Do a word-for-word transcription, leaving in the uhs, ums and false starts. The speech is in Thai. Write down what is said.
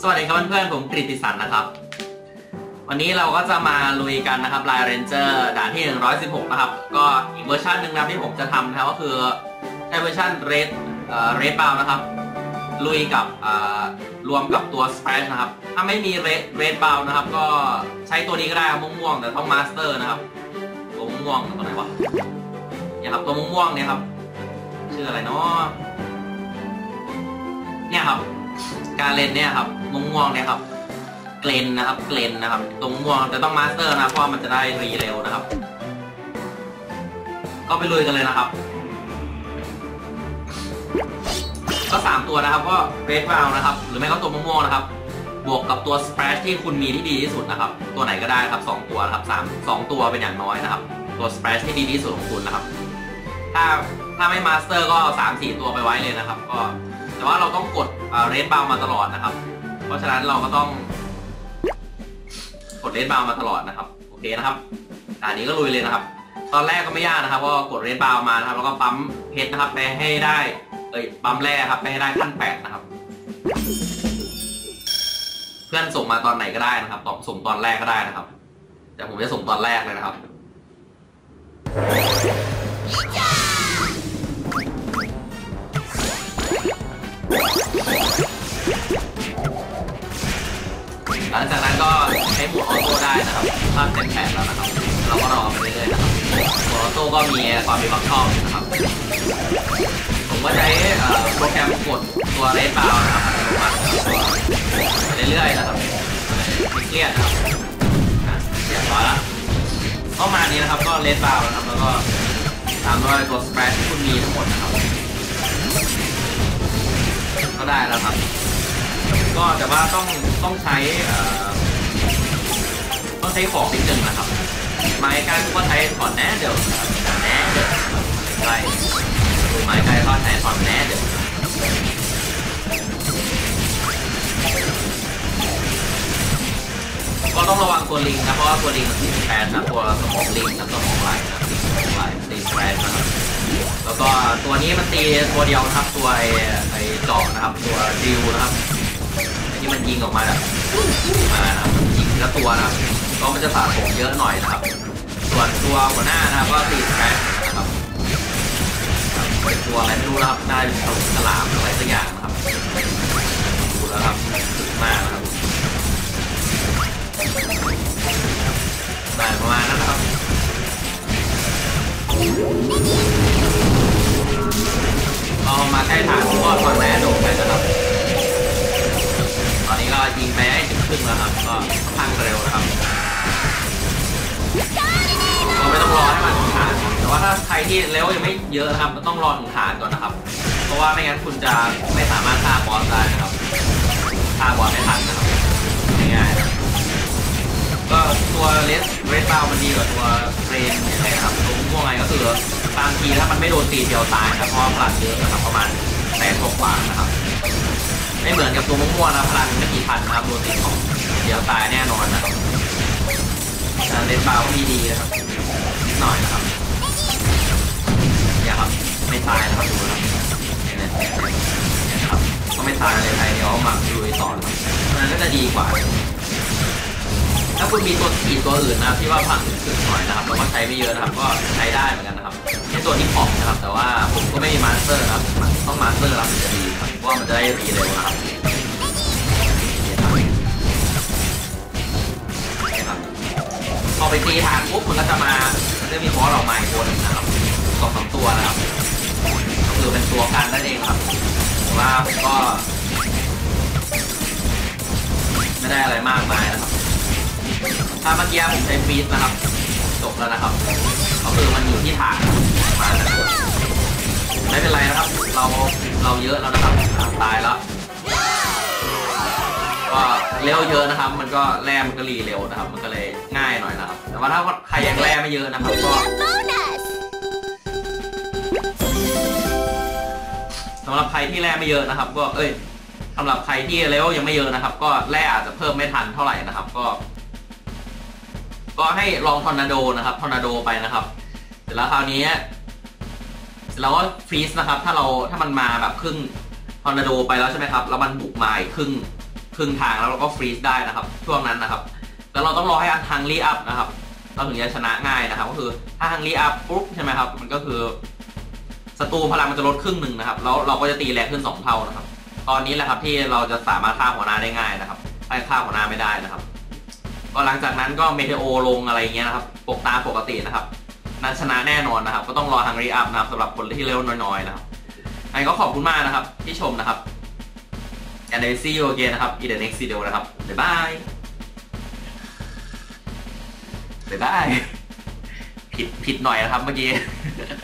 สวัสดีครับเพื่อนๆผมกฤติสันนะครับวันนี้เราก็จะมาลุยกันนะครับลายเรนเจอร์ด่านที่หนึ่งร้อยสิบหกนะครับก็อีกเวอร์ชันหนึ่งนะที่ผมจะทำนะครับก็คือในเวอร์ชันเรดเอ่อเรดบาวนะครับลุยกับรวมกับตัวสเปซนะครับถ้าไม่มีเรดเรดบาวนะครับก็ใช้ตัวนี้ก็ได้ม่วงๆแต่ต้องมาสเตอร์นะครับตัวม่วงตัวไหนวะเนี่ยครับตัวม่วงเนี่ยครับชื่ออะไรเนาะเนี่ยครับการเล่นเนี่ยครับม่วงๆเนี่ยครับเกรนนะครับเกรนนะครับตรงม่วงจะต้องมาสเตอร์นะเพราะมันจะได้รีเร็วนะครับก็ไปลุยกันเลยนะครับก็สามตัวนะครับก็เรดบาวนะครับหรือไม่ก็ตัวม่วงๆนะครับบวกกับตัวสเปรดที่คุณมีที่ดีที่สุดนะครับตัวไหนก็ได้ครับสองตัวนะครับสามสองตัวเป็นอย่างน้อยนะครับตัวสเปรดที่ดีที่สุดของคุณนะครับถ้าถ้าไม่มาสเตอร์ก็สามสี่ตัวไปไว้เลยนะครับก็แต่ว่าเราต้องกดเรดบาวมาตลอดนะครับเพราะฉะนั้นเราก็ต้องกดเรดบาวมาตลอดนะครับโอเคนะครับด่านนี้ก็ลุยเลยนะครับตอนแรกก็ไม่ยากนะครับก็กดเรดบาวมานะครับแล้วก็ปั๊มเพชรนะครับไปให้ได้เอ้ยปั๊มแร่ครับไปให้ได้ขั้นแปดนะครับเพื่อนส่งมาตอนไหนก็ได้นะครับตอบส่งตอนแรกก็ได้นะครับแต่ผมจะส่งตอนแรกเลยนะครับหลังจากนั้นก็ใช้หมวดออโต้ได้นะครับถ้าเต็มแผนแล้วนะครับเราก็รอไปเรื่อยๆนะครับหมวดออโต้ก็มีความมีความชอบนะครับผมก็ใช้โปรแกรมกดตัวเรดบาวนะครับอัตโนมัติไปเรื่อยๆนะครับไม่เครียดนะครับเรียบร้อยแล้วก็มานี้นะครับก็เรดบาวนะครับแล้วก็ตามด้วยตัวสเปรดที่คุณมีทั้งหมดนะครับก็ได้แล้วครับก็แต่ว่าต้องต้องใช้ต้องใช้ของนิดนึงนะครับไม้การก็ใช้ถอนแหนเดี๋ยวแหนเดี๋ยวใช่ไม้การก็ใช้ถอนแหนเดี๋ยวก็ต้องระวังตัวลิงนะเพราะว่าตัวลิงมันติดแฟนนะตัวสมองลิงนะสมองไหลนะติดสมองไหลติดแฟนนะครับแล้วก็ตัวนี้มันตีตัวเดียวนะครับตัวไอ้ไอ้จอกนะครับตัวดิวนะครับที่มันยิงออกมาแบบมานะครับยิงแล้วตัวนะครับก็มันจะสะสมเยอะหน่อยนะครับส่วนตัวหัวหน้านะครับก็ตีแฟนนะครับเป็นตัวอะไรไม่รู้นะครับน่าจะเป็นฉลามอะไรสักอย่างนะครับดูแล้วครับสุดมากนะครับประมาณนั้นนะครับเรามาใช้ฐานก็ถอนแม่โดดไปนะครับตอนนี้ก็ยิงไปให้ถึงครึ่งแล้วครับก็พังเร็วนะครับก็ไม่ต้องรอให้มันถึงฐานแต่ว่าถ้าใครที่เร็วยังไม่เยอะนะครับต้องรอถึงฐานก่อนนะครับเพราะว่าไม่งั้นคุณจะไม่สามารถฆ่าบอสได้นะครับฆ่าบอสไม่ทันนะครับง่ายๆก็ตัวเลสเรดบาวมันดีกว่าตัวเรนอะไรนะครับตัวม่วงไงก็คือบางทีถ้ามันไม่โดนตีเดียวตายนะเพราะพลังเยอะนะครับประมาณแสนกว่านะครับไม่เหมือนกับตัวม่วงนะพลังไม่กี่พันนะครับโดนตีของเดียวตายแน่นอนนะครับเรดบาวก็มีดีนะครับนิดหน่อยนะครับอย่าครับไม่ตายนะครับดูนะครับก็ไม่ตายเลยไทยเดี๋ยวมาดูต่อนะครับนั้นก็จะดีกว่าถ้าคุณมีตัวขีดตัวอื่นนะที่ว่าพลังถึงหน่อยนะครับแล้วก็ใช้ไม่เยอะนะครับก็ใช้ได้เหมือนกันนะครับในตัวที่ขอบนะครับแต่ว่าผมก็ไม่มีมาสเตอร์ครับต้องมาสเตอร์รับถึงจะดีครับเพราะมันจะได้รีเร็วนะครับพอไปตีฐานปุ๊บมันก็จะมาจะมีบอสออกมาอีกตัวหนึ่งนะครับสองสามตัวนะครับก็คือเป็นตัวกันนั่นเองครับแต่ว่าผมก็ไม่ได้อะไรมากมายนะครับถ้าเมื่อกี้ผมใช้ฟีสนะครับจบแล้วนะครับก็คือมันอยู่ที่ฐานมาแล้วไม่เป็นไรนะครับเราเราเยอะแล้วนะครับตายแล้วก็เร็วเยอะนะครับมันก็แร่มันก็รีเร็วนะครับมันก็เลยง่ายหน่อยนะครับแต่ว่าถ้าใครยังแร่ไม่เยอะนะครับก็สำหรับใครที่แร่ไม่เยอะนะครับก็เอ้ยสำหรับใครที่เลเวลยังไม่เยอะนะครับก็แร่อาจจะเพิ่มไม่ทันเท่าไหร่นะครับก็ก็ให้ลองทอร์นาโดนะครับทอร์นาโดไปนะครับเสร็จแล้วคราวนี้เสร็จแล้วก็ฟรีซนะครับถ้าเราถ้ามันมาแบบครึ่งทอร์นาโดไปแล้วใช่ไหมครับแล้วมันบุกมาอีกครึ่งครึ่งทางแล้วเราก็ฟรีซได้นะครับช่วงนั้นนะครับแล้วเราต้องรอให้ฮังรีอัพนะครับเราถึงจะชนะง่ายนะครับก็คือถ้าฮังรีอัพปุ๊บใช่ไหมครับมันก็คือศัตรูพลังมันจะลดครึ่งหนึ่งนะครับแล้วเราก็จะตีแรงขึ้นสองเท่านะครับตอนนี้แหละครับที่เราจะสามารถฆ่าหัวหน้าได้ง่ายนะครับไล่ฆ่าหัวหน้าไม่ได้นะครับก็หลังจากนั้นก็เมเทโอลงอะไรเงี้ยนะครับปกตาปกตินะครับนั้นชนะแน่นอนนะครับก็ต้องรอฮังรีอัพนะครับสำหรับคนที่เร็วน้อยๆนะครับอันนี้ก็ขอบคุณมากนะครับที่ชมนะครับ and I see you again นะครับ in the next video นะครับบ๊ายบายบ๊ายบายผิดผิดหน่อยนะครับเมื่อกี้